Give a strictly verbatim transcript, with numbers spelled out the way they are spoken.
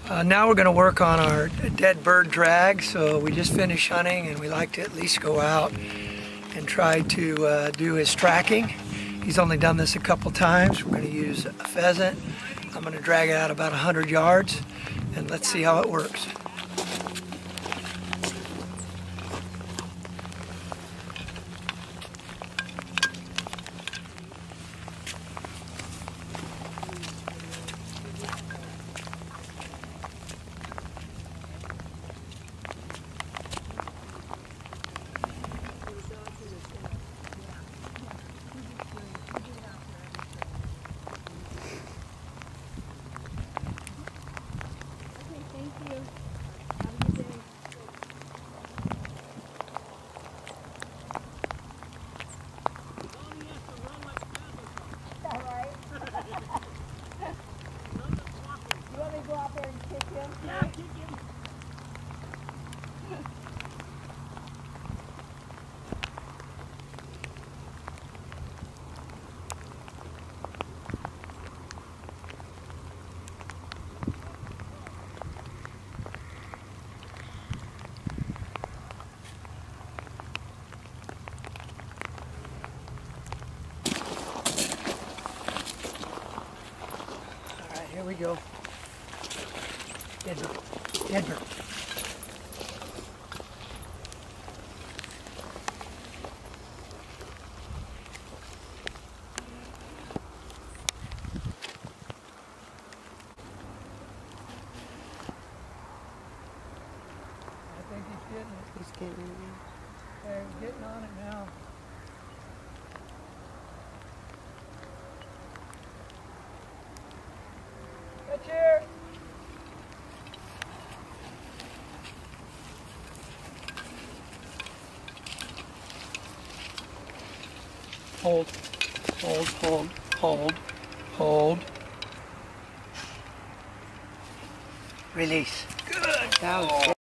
Uh, now we're going to work on our dead bird drag. So we just finished hunting and we like to at least go out and try to uh, do his tracking. He's only done this a couple times. We're going to use a pheasant. I'm going to drag it out about one hundred yards and let's see how it works. Here we go. Dead bird. Dead bird. I think he's getting it. He's getting it. Yeah, he's getting on it now. Catch here. Hold, hold, hold, hold, hold. Release. Good. That was good.